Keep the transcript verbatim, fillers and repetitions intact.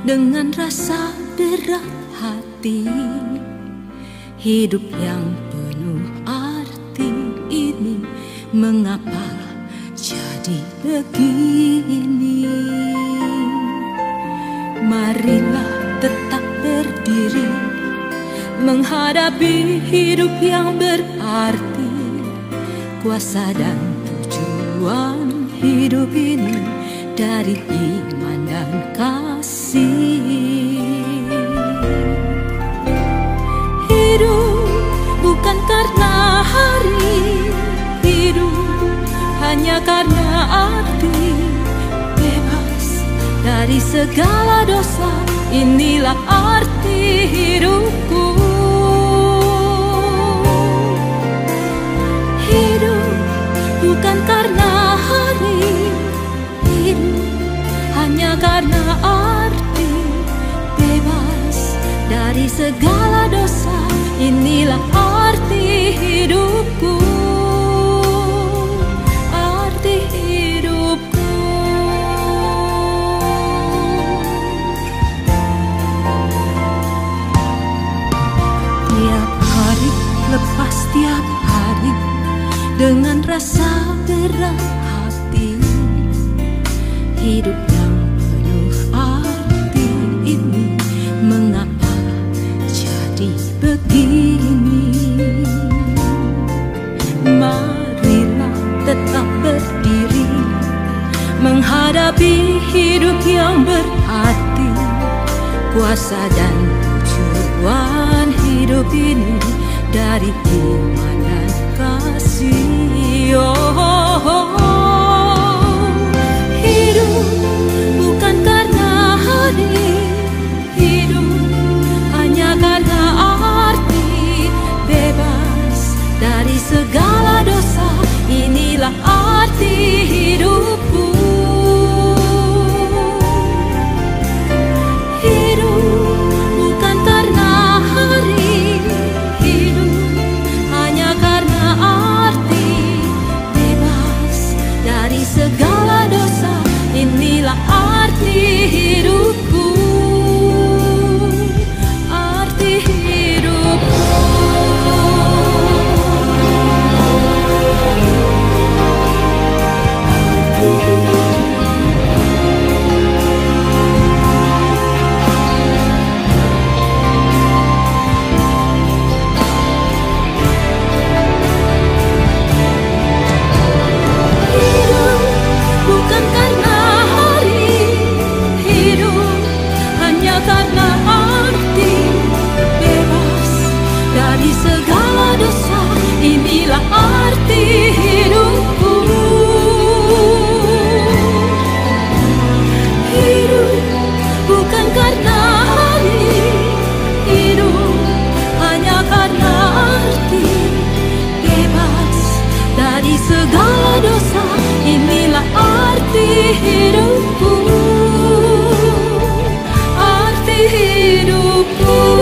dengan rasa berat hati. Hidup yang penuh arti ini mengapa jadi begini? Marilah tetap berdiri menghadapi hidup yang berarti. Kuasa dan tujuan hidup ini dari iman dan kasih. Hidup bukan karena hari, hidup hanya karena arti. Bebas dari segala dosa, inilah arti hidupku. Hidup bukan karena hari, hidup hanya karena arti. Bebas dari segala dosa, inilah arti hidupku. Arti hidupku. Tiap hari lepas tiap hari dengan rasa berat hati. Hidup yang penuh arti ini mengapa jadi begini? Marilah tetap berdiri menghadapi hidup yang berarti. Kuasa dan tujuan hidup ini dari iman dan kasih. Oh, oh, oh. Hidup bukan karena hari, hidup hanya karena arti. Bebas dari segala dosa, inilah arti hidupku. Hidup bukan karena hari, hidup hanya karena arti. Bebas dari segala dosa, inilah arti hidupku. Arti hidupku. Bukan karena hari, hidup hanya karena arti. Bebas dari segala dosa, inilah arti hidupku. Hidup bukan karena hari, hidup hanya karena arti. Bebas dari segala dosa, inilah arti hidupku. Arti hidupku.